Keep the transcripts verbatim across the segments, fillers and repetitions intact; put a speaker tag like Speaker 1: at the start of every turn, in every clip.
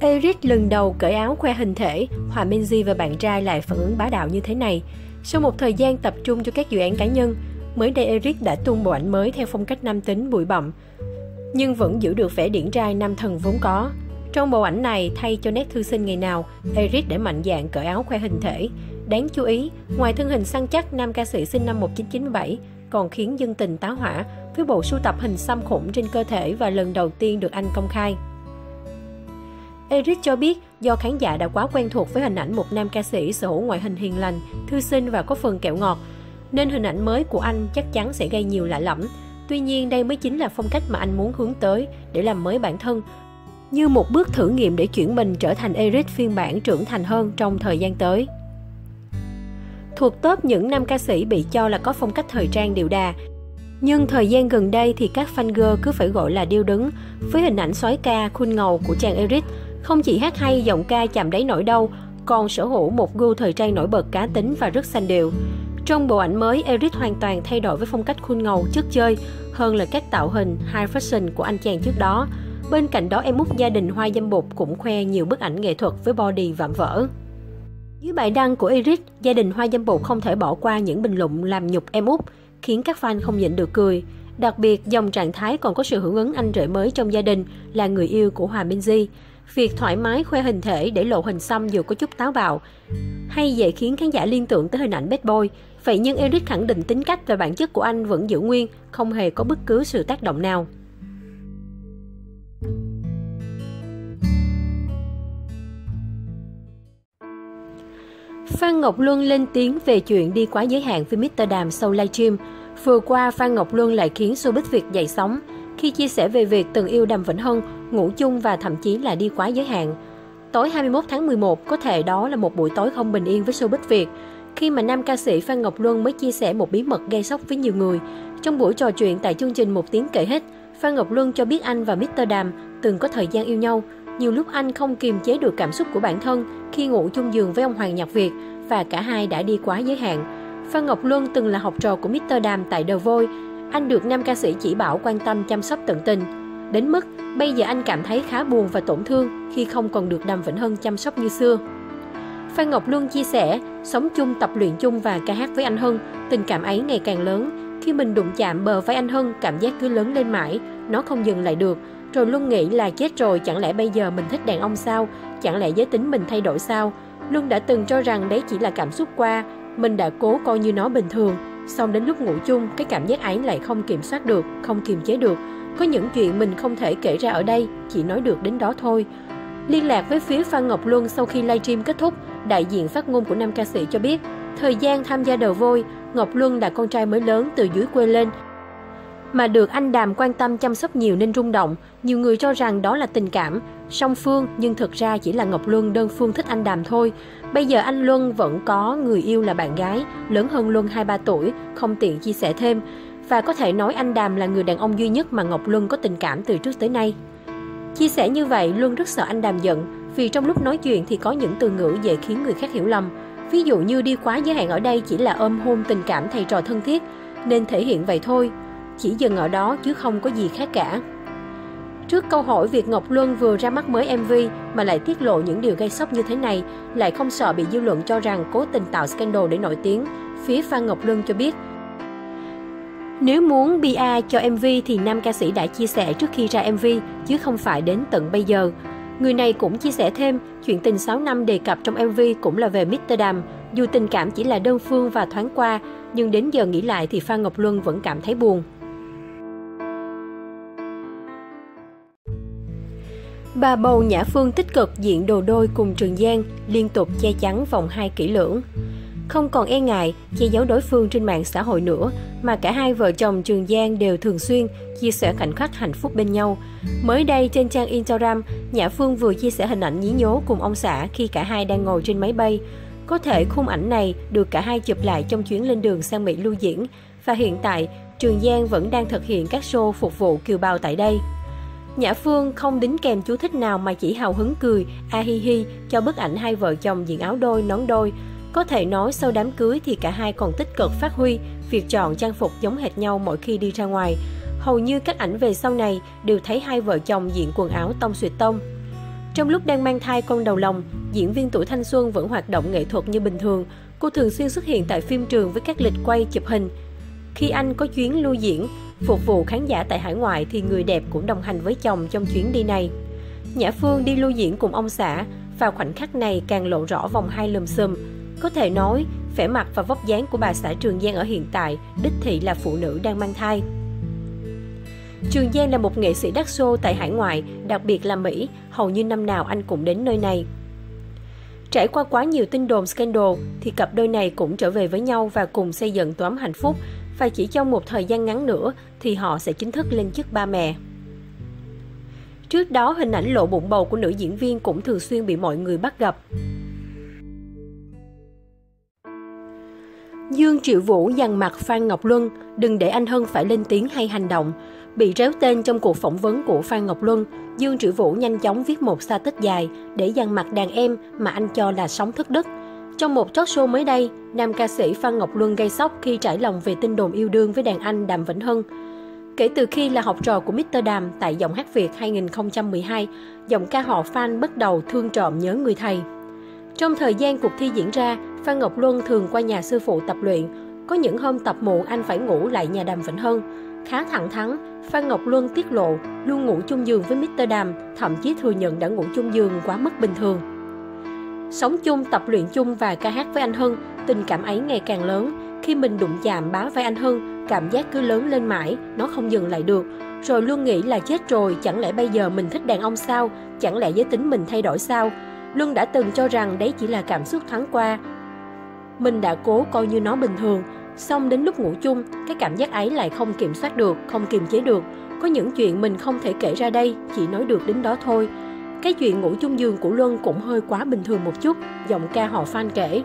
Speaker 1: Eric lần đầu cởi áo khoe hình thể, Hòa Minzy và bạn trai lại phản ứng bá đạo như thế này. Sau một thời gian tập trung cho các dự án cá nhân, mới đây Eric đã tung bộ ảnh mới theo phong cách nam tính bụi bặm, nhưng vẫn giữ được vẻ điển trai nam thần vốn có. Trong bộ ảnh này, thay cho nét thư sinh ngày nào, Eric đã mạnh dạn cởi áo khoe hình thể. Đáng chú ý, ngoài thân hình săn chắc, nam ca sĩ sinh năm một nghìn chín trăm chín mươi bảy còn khiến dân tình tá hỏa với bộ sưu tập hình xăm khủng trên cơ thể và lần đầu tiên được anh công khai. Eric cho biết do khán giả đã quá quen thuộc với hình ảnh một nam ca sĩ sở hữu ngoại hình hiền lành, thư sinh và có phần kẹo ngọt, nên hình ảnh mới của anh chắc chắn sẽ gây nhiều lạ lẫm. Tuy nhiên, đây mới chính là phong cách mà anh muốn hướng tới để làm mới bản thân, như một bước thử nghiệm để chuyển mình trở thành Eric phiên bản trưởng thành hơn trong thời gian tới. Thuộc top những nam ca sĩ bị cho là có phong cách thời trang điệu đà, nhưng thời gian gần đây thì các fan girl cứ phải gọi là điêu đứng với hình ảnh soái ca khuôn ngầu của chàng Eric. Không chỉ hát hay, giọng ca chạm đáy nổi đâu, còn sở hữu một gu thời trang nổi bật, cá tính và rất sành điệu. Trong bộ ảnh mới, Eric hoàn toàn thay đổi với phong cách khuôn ngầu, chất chơi hơn là các tạo hình high fashion của anh chàng trước đó. Bên cạnh đó, em út gia đình Hoa Dâm Bụt cũng khoe nhiều bức ảnh nghệ thuật với body vạm vỡ. Dưới bài đăng của Eric, gia đình Hoa Dâm Bụt không thể bỏ qua những bình luận làm nhục em út, khiến các fan không nhịn được cười. Đặc biệt, dòng trạng thái còn có sự hưởng ứng anh rể mới trong gia đình là người yêu của Hòa Minzy. Việc thoải mái khoe hình thể để lộ hình xăm dù có chút táo bạo hay dễ khiến khán giả liên tưởng tới hình ảnh bad boy. Vậy nhưng Eric khẳng định tính cách và bản chất của anh vẫn giữ nguyên, không hề có bất cứ sự tác động nào. Phan Ngọc Luân lên tiếng về chuyện đi quá giới hạn với mít tơ Đàm sau livestream. Vừa qua, Phan Ngọc Luân lại khiến showbiz Việt dậy sóng khi chia sẻ về việc từng yêu Đàm Vĩnh Hưng, ngủ chung và thậm chí là đi quá giới hạn. Tối hai mươi mốt tháng mười một, có thể đó là một buổi tối không bình yên với showbiz Việt, khi mà nam ca sĩ Phan Ngọc Luân mới chia sẻ một bí mật gây sốc với nhiều người. Trong buổi trò chuyện tại chương trình Một Tiếng Kể Hết, Phan Ngọc Luân cho biết anh và mít tơ Đàm từng có thời gian yêu nhau. Nhiều lúc anh không kiềm chế được cảm xúc của bản thân khi ngủ chung giường với ông Hoàng Nhật Việt và cả hai đã đi quá giới hạn. Phan Ngọc Luân từng là học trò của mít tơ Đàm tại The Voice. Anh được nam ca sĩ chỉ bảo, quan tâm, chăm sóc tận tình. Đến mức bây giờ anh cảm thấy khá buồn và tổn thương khi không còn được Đàm Vĩnh Hưng chăm sóc như xưa. Phan Ngọc Luân chia sẻ, sống chung, tập luyện chung và ca hát với anh Hưng, tình cảm ấy ngày càng lớn. Khi mình đụng chạm bờ vai anh Hưng, cảm giác cứ lớn lên mãi, nó không dừng lại được. Rồi Luân nghĩ là chết rồi, chẳng lẽ bây giờ mình thích đàn ông sao? Chẳng lẽ giới tính mình thay đổi sao? Luân đã từng cho rằng đấy chỉ là cảm xúc qua, mình đã cố coi như nó bình thường. Xong đến lúc ngủ chung, cái cảm giác ấy lại không kiểm soát được, không kiềm chế được. Có những chuyện mình không thể kể ra ở đây, chỉ nói được đến đó thôi. Liên lạc với phía Phan Ngọc Luân sau khi livestream kết thúc, đại diện phát ngôn của nam ca sĩ cho biết, thời gian tham gia The Voice, Ngọc Luân là con trai mới lớn từ dưới quê lên, mà được anh Đàm quan tâm chăm sóc nhiều nên rung động. Nhiều người cho rằng đó là tình cảm song phương, nhưng thực ra chỉ là Ngọc Luân đơn phương thích anh Đàm thôi. Bây giờ anh Luân vẫn có người yêu là bạn gái, lớn hơn Luân hai ba tuổi, không tiện chia sẻ thêm. Và có thể nói anh Đàm là người đàn ông duy nhất mà Ngọc Luân có tình cảm từ trước tới nay. Chia sẻ như vậy, Luân rất sợ anh Đàm giận, vì trong lúc nói chuyện thì có những từ ngữ dễ khiến người khác hiểu lầm. Ví dụ như đi quá giới hạn ở đây chỉ là ôm hôn tình cảm thầy trò thân thiết, nên thể hiện vậy thôi, chỉ dừng ở đó chứ không có gì khác cả. Trước câu hỏi việc Ngọc Luân vừa ra mắt mới em vê mà lại tiết lộ những điều gây sốc như thế này, lại không sợ bị dư luận cho rằng cố tình tạo scandal để nổi tiếng, phía Phan Ngọc Luân cho biết, nếu muốn pê e cho em vê thì nam ca sĩ đã chia sẻ trước khi ra em vê, chứ không phải đến tận bây giờ. Người này cũng chia sẻ thêm, chuyện tình sáu năm đề cập trong em vê cũng là về mít tơ Đàm. Dù tình cảm chỉ là đơn phương và thoáng qua, nhưng đến giờ nghĩ lại thì Phan Ngọc Luân vẫn cảm thấy buồn. Bà bầu Nhã Phương tích cực diện đồ đôi cùng Trường Giang, liên tục che chắn vòng hai kỹ lưỡng. Không còn e ngại, che giấu đối phương trên mạng xã hội nữa, mà cả hai vợ chồng Trường Giang đều thường xuyên chia sẻ khoảnh khắc hạnh phúc bên nhau. Mới đây trên trang Instagram, Nhã Phương vừa chia sẻ hình ảnh nhí nhố cùng ông xã khi cả hai đang ngồi trên máy bay. Có thể khung ảnh này được cả hai chụp lại trong chuyến lên đường sang Mỹ lưu diễn, và hiện tại Trường Giang vẫn đang thực hiện các show phục vụ kiều bào tại đây. Nhã Phương không đính kèm chú thích nào mà chỉ hào hứng cười, a hi hi cho bức ảnh hai vợ chồng diện áo đôi, nón đôi. Có thể nói sau đám cưới thì cả hai còn tích cực phát huy việc chọn trang phục giống hệt nhau mỗi khi đi ra ngoài. Hầu như các ảnh về sau này đều thấy hai vợ chồng diện quần áo tông xuyệt tông. Trong lúc đang mang thai con đầu lòng, diễn viên tuổi thanh xuân vẫn hoạt động nghệ thuật như bình thường. Cô thường xuyên xuất hiện tại phim trường với các lịch quay chụp hình. Khi anh có chuyến lưu diễn, phục vụ khán giả tại hải ngoại thì người đẹp cũng đồng hành với chồng trong chuyến đi này. Nhã Phương đi lưu diễn cùng ông xã, vào khoảnh khắc này càng lộ rõ vòng hai lùm xùm. Có thể nói, vẻ mặt và vóc dáng của bà xã Trường Giang ở hiện tại đích thị là phụ nữ đang mang thai. Trường Giang là một nghệ sĩ đắt xô tại hải ngoại, đặc biệt là Mỹ, hầu như năm nào anh cũng đến nơi này. Trải qua quá nhiều tin đồn scandal thì cặp đôi này cũng trở về với nhau và cùng xây dựng tổ ấm hạnh phúc, và chỉ trong một thời gian ngắn nữa thì họ sẽ chính thức lên chức ba mẹ. Trước đó, hình ảnh lộ bụng bầu của nữ diễn viên cũng thường xuyên bị mọi người bắt gặp. Dương Triệu Vũ dằn mặt Phan Ngọc Luân, đừng để anh Hân phải lên tiếng hay hành động. Bị réo tên trong cuộc phỏng vấn của Phan Ngọc Luân, Dương Triệu Vũ nhanh chóng viết một sa tích dài để dằn mặt đàn em mà anh cho là sống thất đức. Trong một talk show mới đây, nam ca sĩ Phan Ngọc Luân gây sốc khi trải lòng về tin đồn yêu đương với đàn anh Đàm Vĩnh Hưng. Kể từ khi là học trò của mít tơ Đàm tại Giọng hát Việt hai nghìn không trăm mười hai, giọng ca họ Phan bắt đầu thương trộm nhớ người thầy. Trong thời gian cuộc thi diễn ra, Phan Ngọc Luân thường qua nhà sư phụ tập luyện. Có những hôm tập muộn anh phải ngủ lại nhà Đàm Vĩnh Hưng. Khá thẳng thắn, Phan Ngọc Luân tiết lộ luôn ngủ chung giường với mít tơ Đàm, thậm chí thừa nhận đã ngủ chung giường quá mức bình thường. Sống chung, tập luyện chung và ca hát với anh Hưng, tình cảm ấy ngày càng lớn. Khi mình đụng chạm bá vai anh Hưng, cảm giác cứ lớn lên mãi, nó không dừng lại được. Rồi luôn nghĩ là chết rồi, chẳng lẽ bây giờ mình thích đàn ông sao? Chẳng lẽ giới tính mình thay đổi sao? Luân đã từng cho rằng đấy chỉ là cảm xúc thoáng qua. Mình đã cố coi như nó bình thường. Xong đến lúc ngủ chung, cái cảm giác ấy lại không kiểm soát được, không kiềm chế được. Có những chuyện mình không thể kể ra đây, chỉ nói được đến đó thôi. Cái chuyện ngủ chung giường của Luân cũng hơi quá bình thường một chút, giọng ca họ Phan kể.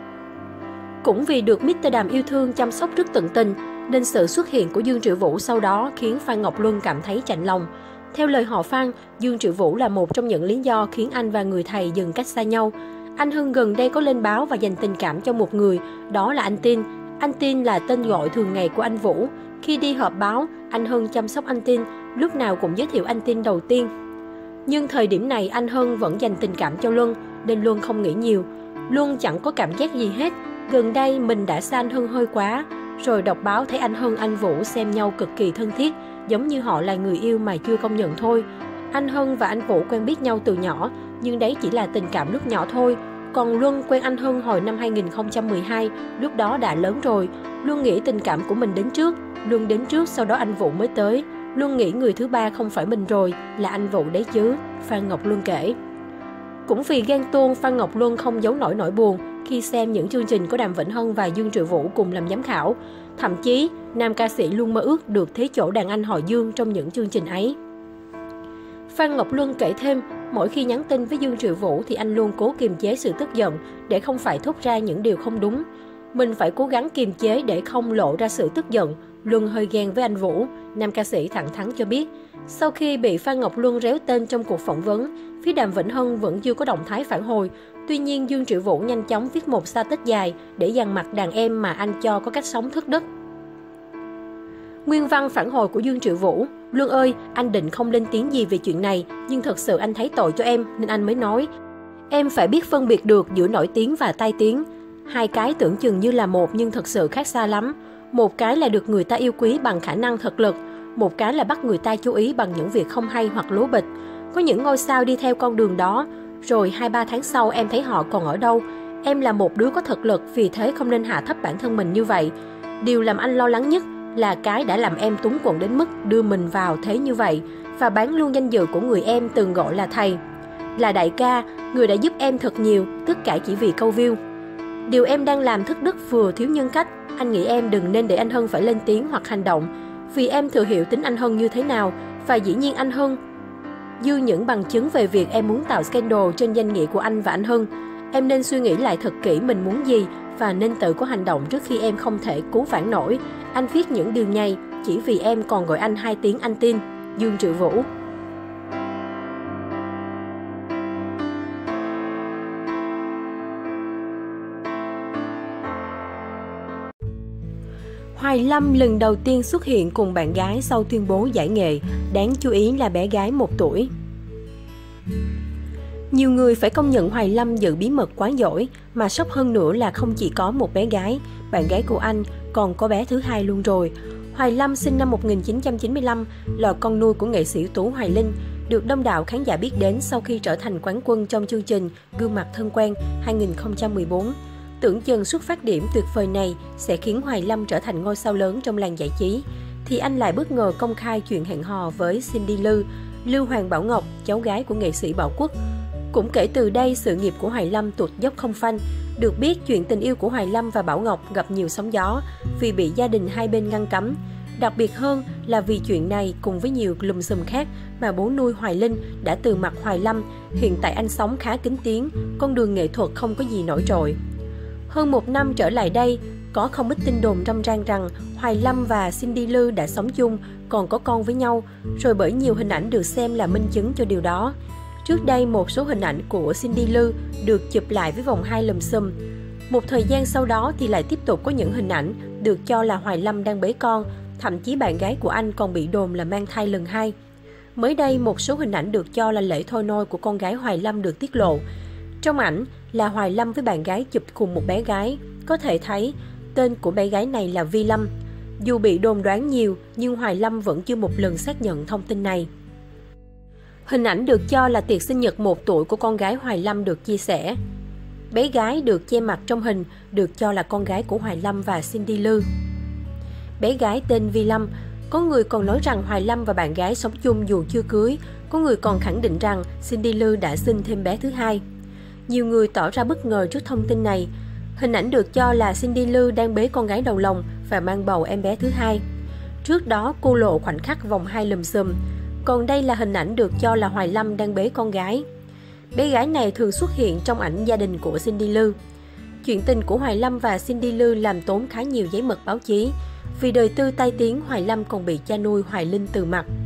Speaker 1: Cũng vì được mít tơ Đàm yêu thương chăm sóc rất tận tình, nên sự xuất hiện của Dương Triệu Vũ sau đó khiến Phan Ngọc Luân cảm thấy chạnh lòng. Theo lời họ Phan, Dương Triệu Vũ là một trong những lý do khiến anh và người thầy dần cách xa nhau. Anh Hưng gần đây có lên báo và dành tình cảm cho một người, đó là anh Tin. Anh Tin là tên gọi thường ngày của anh Vũ. Khi đi họp báo, anh Hưng chăm sóc anh Tin, lúc nào cũng giới thiệu anh Tin đầu tiên. Nhưng thời điểm này anh Hưng vẫn dành tình cảm cho Luân, nên Luân không nghĩ nhiều. Luân chẳng có cảm giác gì hết. Gần đây mình đã xa anh Hưng hơi quá. Rồi đọc báo thấy anh Hưng anh Vũ xem nhau cực kỳ thân thiết, giống như họ là người yêu mà chưa công nhận thôi. Anh Hưng và anh Vũ quen biết nhau từ nhỏ, nhưng đấy chỉ là tình cảm lúc nhỏ thôi. Còn Luân quen anh Hưng hồi năm hai nghìn không trăm mười hai, lúc đó đã lớn rồi. Luân nghĩ tình cảm của mình đến trước. Luân đến trước, sau đó anh Vũ mới tới. Luân nghĩ người thứ ba không phải mình rồi, là anh Vũ đấy chứ, Phan Ngọc Luân kể. Cũng vì ghen tuông, Phan Ngọc Luân không giấu nổi nỗi buồn khi xem những chương trình có Đàm Vĩnh Hưng và Dương Triệu Vũ cùng làm giám khảo. Thậm chí, nam ca sĩ luôn mơ ước được thế chỗ đàn anh họ Dương trong những chương trình ấy. Phan Ngọc Luân kể thêm, mỗi khi nhắn tin với Dương Triệu Vũ thì anh luôn cố kiềm chế sự tức giận để không phải thốt ra những điều không đúng. Mình phải cố gắng kiềm chế để không lộ ra sự tức giận. Luân hơi ghen với anh Vũ, nam ca sĩ thẳng thắn cho biết. Sau khi bị Phan Ngọc Luân réo tên trong cuộc phỏng vấn, phía Đàm Vĩnh Hưng vẫn chưa có động thái phản hồi. Tuy nhiên, Dương Triệu Vũ nhanh chóng viết một sa tích dài để dằn mặt đàn em mà anh cho có cách sống thất đức. Nguyên văn phản hồi của Dương Triệu Vũ: Luân ơi, anh định không lên tiếng gì về chuyện này, nhưng thật sự anh thấy tội cho em nên anh mới nói. Em phải biết phân biệt được giữa nổi tiếng và tai tiếng. Hai cái tưởng chừng như là một nhưng thật sự khác xa lắm. Một cái là được người ta yêu quý bằng khả năng thực lực, một cái là bắt người ta chú ý bằng những việc không hay hoặc lố bịch. Có những ngôi sao đi theo con đường đó, rồi hai ba tháng sau em thấy họ còn ở đâu. Em là một đứa có thực lực, vì thế không nên hạ thấp bản thân mình như vậy. Điều làm anh lo lắng nhất là cái đã làm em túng quẫn đến mức đưa mình vào thế như vậy, và bán luôn danh dự của người em từng gọi là thầy, là đại ca, người đã giúp em thật nhiều, tất cả chỉ vì câu view. Điều em đang làm thất đức vừa thiếu nhân cách. Anh nghĩ em đừng nên để anh Hưng phải lên tiếng hoặc hành động, vì em thừa hiểu tính anh Hưng như thế nào, và dĩ nhiên anh Hưng dư những bằng chứng về việc em muốn tạo scandal trên danh nghĩa của anh và anh Hưng. Em nên suy nghĩ lại thật kỹ mình muốn gì và nên tự có hành động trước khi em không thể cứu vãn nổi. Anh viết những điều này chỉ vì em còn gọi anh hai tiếng anh Tin. Dương Triệu Vũ. Hoài Lâm lần đầu tiên xuất hiện cùng bạn gái sau tuyên bố giải nghệ, đáng chú ý là bé gái một tuổi. Nhiều người phải công nhận Hoài Lâm giữ bí mật quá giỏi, mà sốc hơn nữa là không chỉ có một bé gái, bạn gái của anh còn có bé thứ hai luôn rồi. Hoài Lâm sinh năm một nghìn chín trăm chín mươi lăm, là con nuôi của nghệ sĩ ưu tú Hoài Linh, được đông đảo khán giả biết đến sau khi trở thành quán quân trong chương trình Gương mặt thân quen hai nghìn không trăm mười bốn. Tưởng chừng xuất phát điểm tuyệt vời này sẽ khiến Hoài Lâm trở thành ngôi sao lớn trong làng giải trí, thì anh lại bất ngờ công khai chuyện hẹn hò với Cindy Lưu, Lưu Hoàng Bảo Ngọc, cháu gái của nghệ sĩ Bảo Quốc. Cũng kể từ đây, sự nghiệp của Hoài Lâm tụt dốc không phanh. Được biết, chuyện tình yêu của Hoài Lâm và Bảo Ngọc gặp nhiều sóng gió vì bị gia đình hai bên ngăn cấm. Đặc biệt hơn là vì chuyện này cùng với nhiều lùm xùm khác mà bố nuôi Hoài Linh đã từ mặt Hoài Lâm. Hiện tại anh sống khá kín tiếng, con đường nghệ thuật không có gì nổi trội. Hơn một năm trở lại đây, có không ít tin đồn râm ran rằng Hoài Lâm và Cindy Lưu đã sống chung, còn có con với nhau, rồi bởi nhiều hình ảnh được xem là minh chứng cho điều đó. Trước đây, một số hình ảnh của Cindy Lưu được chụp lại với vòng hai lùm xùm. Một thời gian sau đó thì lại tiếp tục có những hình ảnh được cho là Hoài Lâm đang bế con, thậm chí bạn gái của anh còn bị đồn là mang thai lần hai. Mới đây, một số hình ảnh được cho là lễ thôi nôi của con gái Hoài Lâm được tiết lộ. Trong ảnh là Hoài Lâm với bạn gái chụp cùng một bé gái, có thể thấy tên của bé gái này là Vi Lâm. Dù bị đồn đoán nhiều, nhưng Hoài Lâm vẫn chưa một lần xác nhận thông tin này. Hình ảnh được cho là tiệc sinh nhật một tuổi của con gái Hoài Lâm được chia sẻ. Bé gái được che mặt trong hình được cho là con gái của Hoài Lâm và Cindy Lưu. Bé gái tên Vi Lâm, có người còn nói rằng Hoài Lâm và bạn gái sống chung dù chưa cưới, có người còn khẳng định rằng Cindy Lưu đã sinh thêm bé thứ hai. Nhiều người tỏ ra bất ngờ trước thông tin này. Hình ảnh được cho là Cindy Lưu đang bế con gái đầu lòng và mang bầu em bé thứ hai. Trước đó, cô lộ khoảnh khắc vòng hai lùm xùm. Còn đây là hình ảnh được cho là Hoài Lâm đang bế con gái. Bé gái này thường xuất hiện trong ảnh gia đình của Cindy Lưu. Chuyện tình của Hoài Lâm và Cindy Lưu làm tốn khá nhiều giấy mực báo chí. Vì đời tư tai tiếng, Hoài Lâm còn bị cha nuôi Hoài Linh từ mặt.